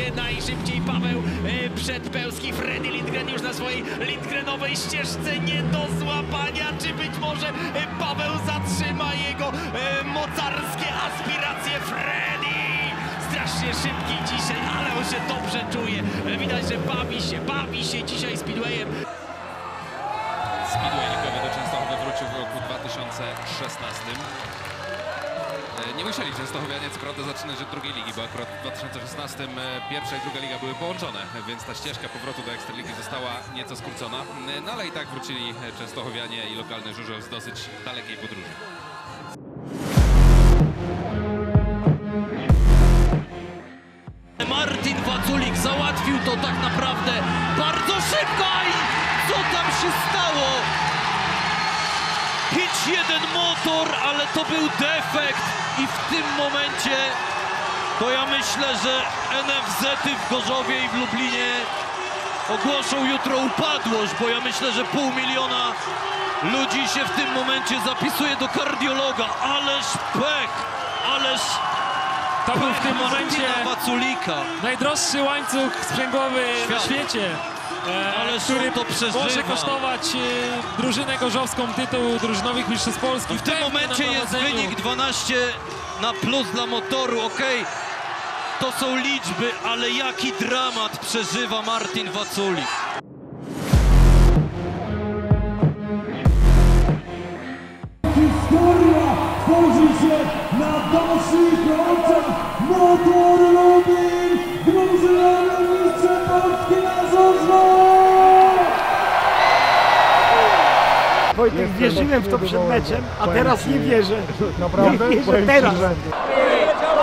będzie najszybciej Paweł Przedpełski. Freddy Lindgren już na swojej Lindgrenowej ścieżce nie do złapania. Czy być może Paweł zatrzyma jego mocarskie aspiracje? Freddy strasznie szybki dzisiaj, ale on się dobrze czuje. Widać, że bawi się dzisiaj speedwayem. Speedway ligowy do Częstochowy wrócił w roku 2016. Nie musieli częstochowianie co prawda zaczynać od drugiej ligi, bo akurat w 2016 pierwsza i druga liga były połączone, więc ta ścieżka powrotu do Ekstraligi została nieco skrócona. No ale i tak wrócili częstochowianie i lokalny żużel z dosyć dalekiej podróży. Martin Waculik załatwił to tak naprawdę bardzo szybko. I co tam się stało? 5-1 motor, ale to był defekt i w tym momencie to ja myślę, że NFZ-y w Gorzowie i w Lublinie ogłoszą jutro upadłość, bo ja myślę, że 500 000 ludzi się w tym momencie zapisuje do kardiologa. Ależ pech, ależ to był w tym momencie Waculika. najdroższy łańcuch sprzęgłowy na świecie, który może kosztować drużynę gorzowską tytuł drużynowych mistrzostw Polski. W tym momencie jest wynik 12+, dla motoru. Okej, to są liczby, ale jaki dramat przeżywa Martin Waculik. Historia tworzy się na naszych oczach. Motor Lublin, drużyna mistrzostw Polski na Zorzno! Wojtek, wierzyłem w to przed meczem, a teraz nie wierzę. Naprawdę? Nie wierzę teraz.